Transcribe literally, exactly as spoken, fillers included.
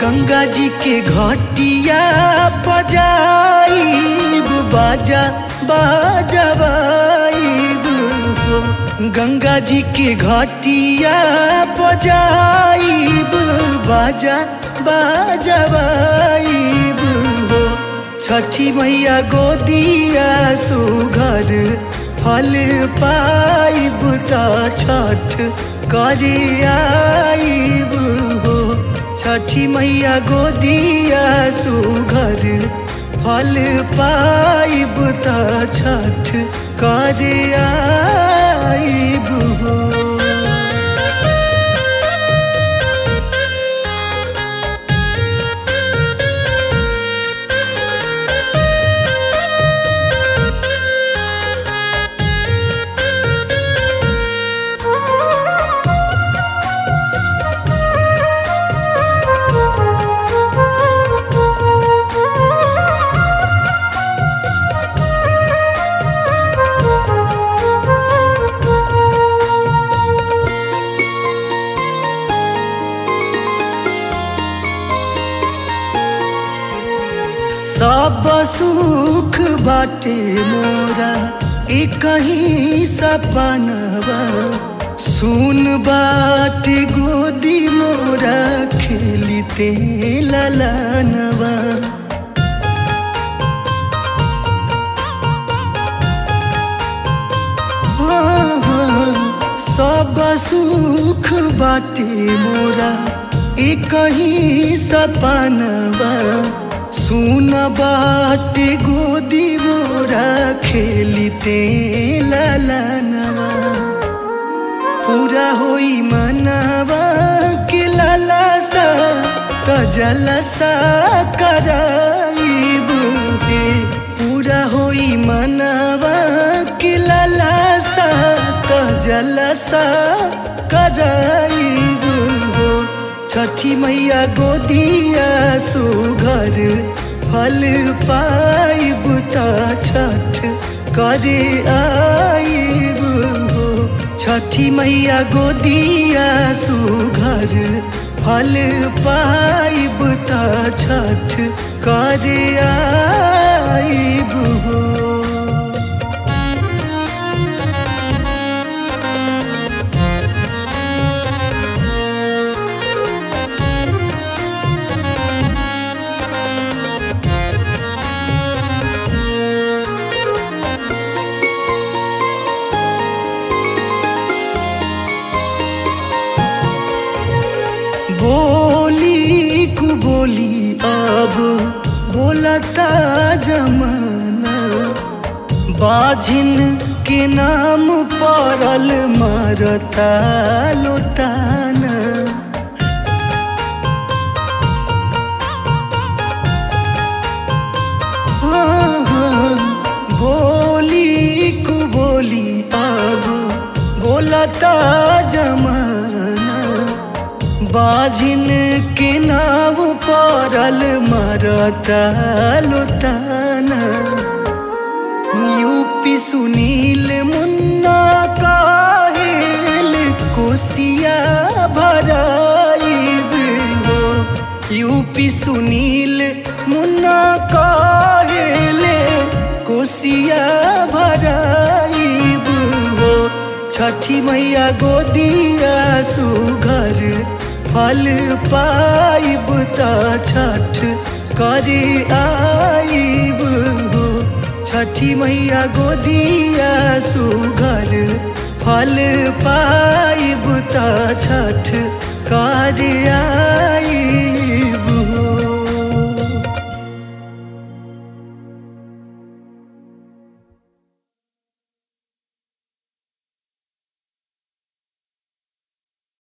गंगा जी के घाटिया बजाइब बाजा बजवाइब हो। गंगा जी के घाटिया बजाइब बाजा बजवाइब हो। छठी मैया गोदिया सुघर फल पाइब ता छठ करे आइब हो। छठी मैया गोदिया सुघर फल पाइब ता छठ करे आइब हो। सब सुख बाटे मोरा एक ही सपनवा। सुन बाटे गोदी मोरा खेलते ललनवा। हाँ हाँ सब सुख बाटे मोरा एक ही सपनवा। सुन बाटे गोदी मोरा खेलते ललनवा। पूरा होई मनवा के लालसा त जलसा कराइब हे। पूरा होई मनवा के लालसा त जलसा कराइब हो। छठी मैया गोदिया सुघर फल पाइब ता छठ करे आइब हो। छठी मैया गोदिया सुघर फल पाइब ता छठ करे आइब हो। बोली कु बोली अब बोलता जमाना। बाझिन के नाम पड़ल मरता लोटाना। हाँ हाँ बोली कु बोली अब बोलता जमाना। बाजिन के नाव पड़ल मरता लोटाना। यूपी सुनील मुन्ना काहेल कोसिया भराइब हो। यूपी सुनील मुन्ना काहेल कोसिया भराइब हो। छठी मैया गोदिया सुघर फल पाइब ता छठ करे आइब हो। छठी मैया गोदिया सुघर फल पाइब ता छठ करे आइब।